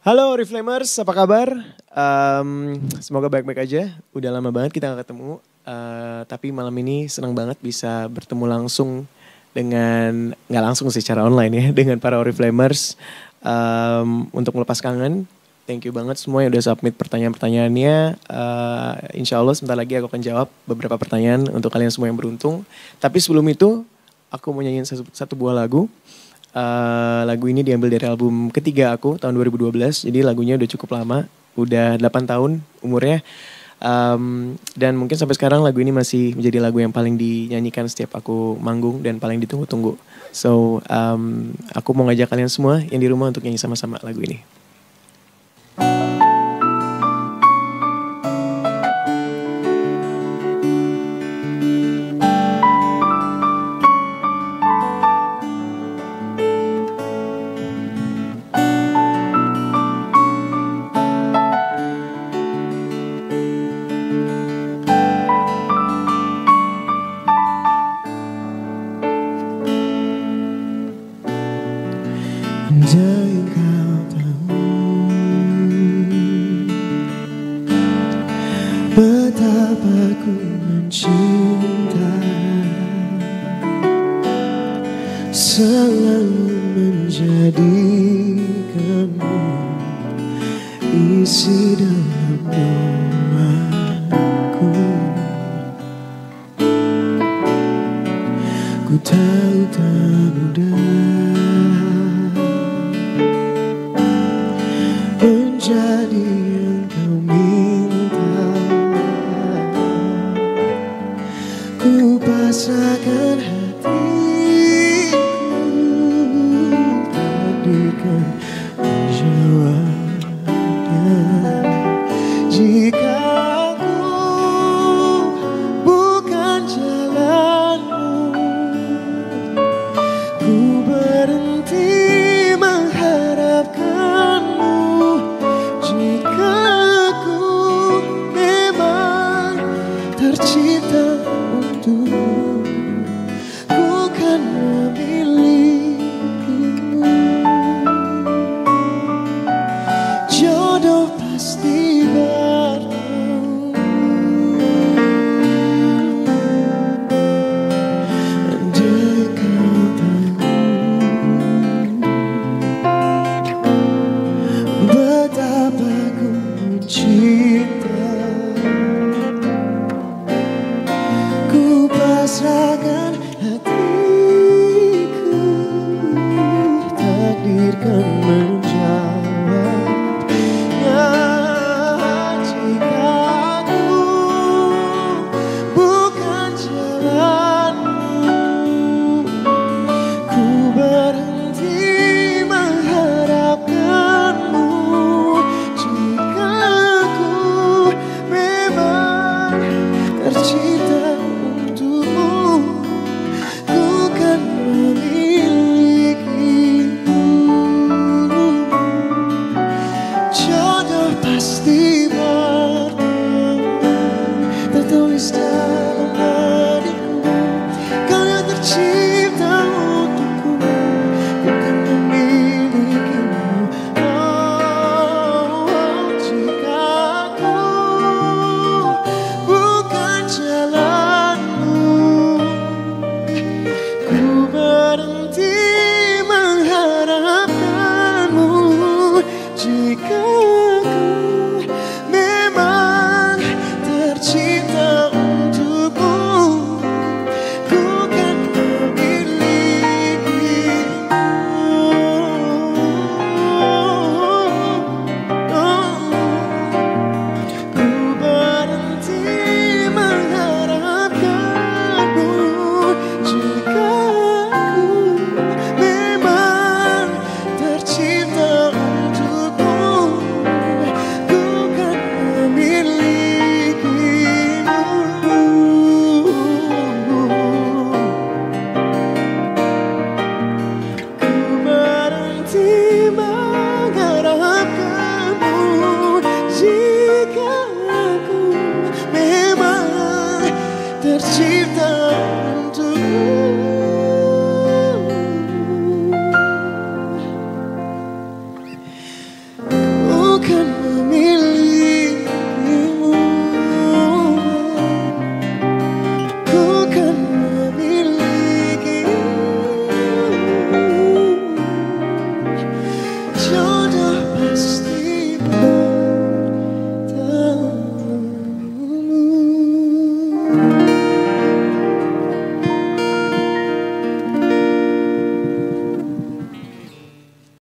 Halo Reflamers, apa kabar? Semoga baik-baik aja. Udah lama banget kita gak ketemu. Tapi malam ini senang banget bisa bertemu langsung dengan, nggak langsung sih secara online ya, dengan para Oriflamers untuk melepas kangen. Thank you banget semua yang udah submit pertanyaan-pertanyaannya. Insya Allah sebentar lagi aku akan jawab beberapa pertanyaan untuk kalian semua yang beruntung. Tapi sebelum itu, aku mau nyanyiin satu buah lagu. Lagu ini diambil dari album ketiga aku tahun 2012. Jadi lagunya udah cukup lama, udah 8 tahun umurnya. Dan mungkin sampai sekarang lagu ini masih menjadi lagu yang paling dinyanyikan setiap aku manggung dan paling ditunggu-tunggu. So aku mau ngajak kalian semua yang di rumah untuk nyanyi sama-sama lagu ini. Andai kau tahu betapa ku mencinta, selalu menjadikanmu isi dalam doaku. Ku tahu tak mudah menjadi yang kau minta. Ku pasrahkan hatiku, takdirkan menjawabnya. Jika aku bukan jalanmu, ku berhenti mengharapkanmu. Jika aku memang tercipta untukmu, ku kan memilikimu. Jodoh pasti bertemu. Andai kau tahu betapa ku mencinta,